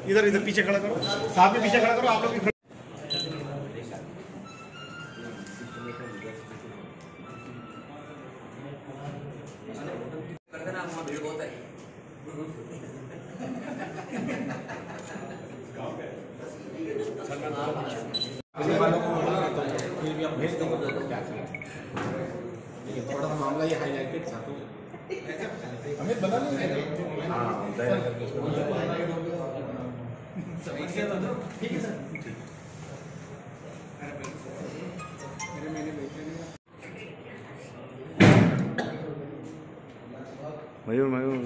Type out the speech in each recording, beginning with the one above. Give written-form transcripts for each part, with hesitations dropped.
इधर इधर पीछे खड़ा करो, साहब भी पीछे खड़ा करो, आप लोग भी। थोड़ा सा मामला ये हाईलाइटेड था तो अमित बना नहीं। ठीक है सर। मयूर मयूर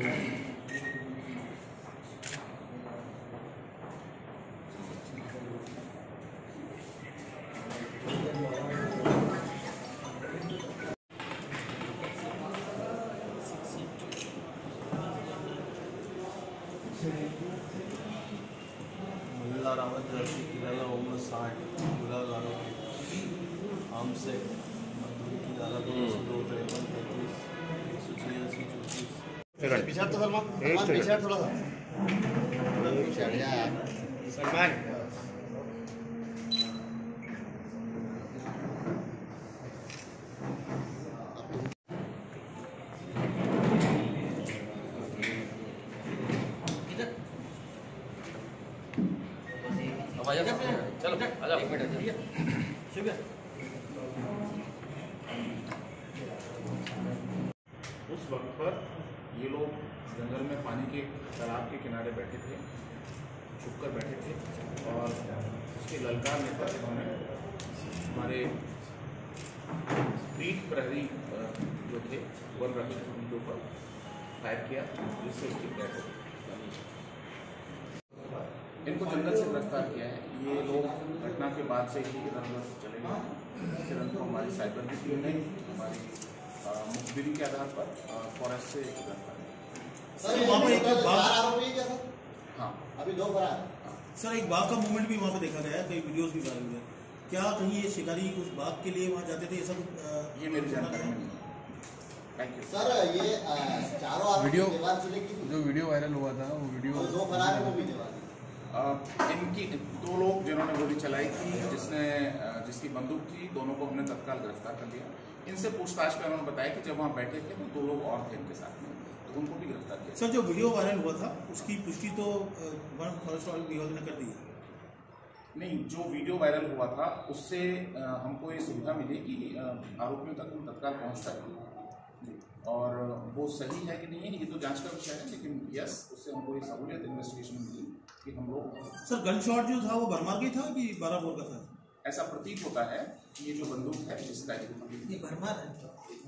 मल्ला रावत जर्सी किराया उम्र 60 गुलाब आरोपी आम से की धारा 202 53 186 34। पीछे तो सलमान पीछे थोड़ा सा सलमान चलो आ जाओ ठीक है। उस वक्त पर ये लोग जंगल में पानी के तालाब के किनारे बैठे थे, छुपकर बैठे थे और उसके ललकारने पर उन्होंने हमारे पीठ प्रहरी जो थे वन रक्षक उनके ऊपर फायर किया, जिससे उसकी डेथ हो गई। इनको जंगल से गिरफ्तार किया है। ये लोग घटना के बाद से ही इधर उधर चले गए। फिर उनको हमारी साइबर की टीम ने हमारी मुखबिरी के आधार पर फॉरेस्ट से गिरफ्तार किया। सर वहाँ पर एक बाघ आरोपी है क्या सर? हाँ, अभी 2 फरार। सर एक बाघ का मूवमेंट भी वहाँ पे देखा गया है, कई वीडियोस भी वायरल हुए। क्या कहीं ये शिकारी उस बाघ के लिए वहाँ जाते थे? ये सब ये मेरी जानकारी में नहीं है। थैंक यू सर ये चारों आरोपी वीडियो देवाल जिले की जो वीडियो वायरल हुआ था वो वीडियो 2 फरार है वो भी देवाल। इनकी 2 लोग जिन्होंने गोली चलाई थी, जिसकी बंदूक थी, दोनों को हमने तत्काल गिरफ्तार कर लिया। इनसे पूछताछ में उन्होंने बताया कि जब वहाँ बैठे थे तो 2 लोग और थे इनके साथ में, तो उनको भी गिरफ्तार किया। सर जो वीडियो वायरल हुआ था उसकी पुष्टि तो वन फॉरेस्ट विभाग ने कर दी है? नहीं, जो वीडियो वायरल हुआ था उससे हमको ये सुविधा मिली कि आरोपियों तक हम तत्काल पहुँच पाए, और वो सही है कि नहीं है ये तो जांच का विषय है, लेकिन यस उससे हमको ये सहूलियत इन्वेस्टिगेशन मिली कि हम लोग। सर गन शॉट जो था वो भरमार का था कि 12 बोर का था? ऐसा प्रतीत होता है कि ये जो बंदूक है जिसका ये भरमार है।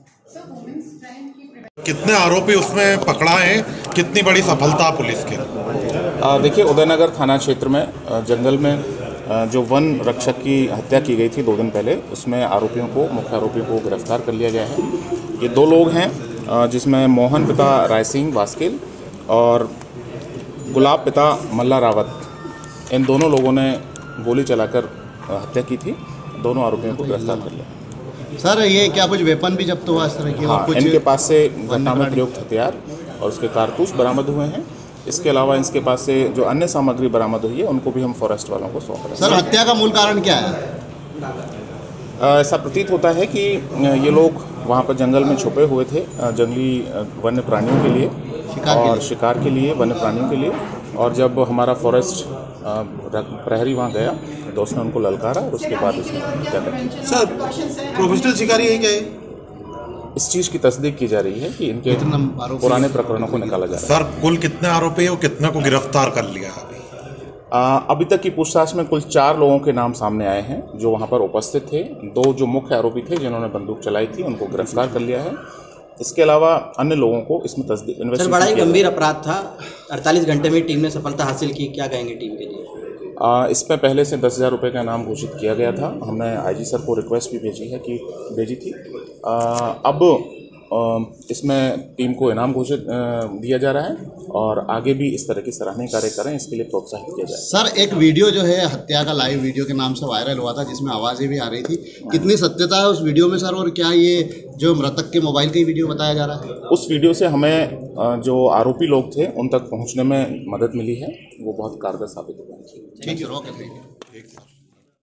कितने आरोपी उसमें पकड़ा है, कितनी बड़ी सफलता पुलिस की? देखिए, उदयनगर थाना क्षेत्र में जंगल में जो वन रक्षक की हत्या की गई थी 2 दिन पहले, उसमें मुख्य आरोपियों को गिरफ्तार कर लिया गया है। ये 2 लोग हैं, जिसमें मोहन पिता राय सिंह वास्किल और गुलाब पिता मल्ला रावत, इन दोनों लोगों ने गोली चलाकर हत्या की थी। दोनों आरोपियों को गिरफ्तार कर लिया। सर ये क्या कुछ वेपन भी जब्त हुआ इस तरह की? हाँ, इनके पास से घटना में प्रयुक्त हथियार और उसके कारतूस बरामद हुए हैं। इसके अलावा इसके पास से जो अन्य सामग्री बरामद हुई है उनको भी हम फॉरेस्ट वालों को सौंप रहे हैं। सर हत्या का मूल कारण क्या है? ऐसा प्रतीत होता है कि ये लोग वहाँ पर जंगल में छुपे हुए थे, जंगली वन्य प्राणियों के लिए और शिकार के लिए, वन्य प्राणियों के लिए। और जब हमारा फॉरेस्ट प्रहरी वहाँ गया तो उसने उनको ललकारा और उसके बाद उसने हत्या कर दी। सर प्रोफेशनल शिकारी है क्या? इस चीज़ की तस्दीक की जा रही है कि इनके पुराने प्रकरणों को निकाला जा रहा है। सर कुल कितने आरोपी और कितने को गिरफ्तार कर लिया अभी? अभी तक की पूछताछ में कुल 4 लोगों के नाम सामने आए हैं जो वहाँ पर उपस्थित थे। 2 जो मुख्य आरोपी थे जिन्होंने बंदूक चलाई थी उनको गिरफ्तार कर लिया है। इसके अलावा अन्य लोगों को इसमें तस्दीक सर बड़ा ही गंभीर अपराध था। 48 घंटे में टीम ने सफलता हासिल की, क्या कहेंगे टीम के लिए? इसमें पहले से 10,000 रुपये का इनाम घोषित किया गया था। हमने आईजी सर को रिक्वेस्ट भी भेजी थी। अब इसमें टीम को इनाम घोषित दिया जा रहा है और आगे भी इस तरह की सराहनीय कार्य करें, इसके लिए प्रोत्साहित किया जाए। सर एक वीडियो जो है हत्या का लाइव वीडियो के नाम से वायरल हुआ था जिसमें आवाज़ें भी आ रही थी, कितनी सत्यता है उस वीडियो में सर? और क्या ये जो मृतक के मोबाइल का ही वीडियो बताया जा रहा है? उस वीडियो से हमें जो आरोपी लोग थे उन तक पहुंचने में मदद मिली है, वो बहुत कारगर साबित हुआ है। ठीक है, रोक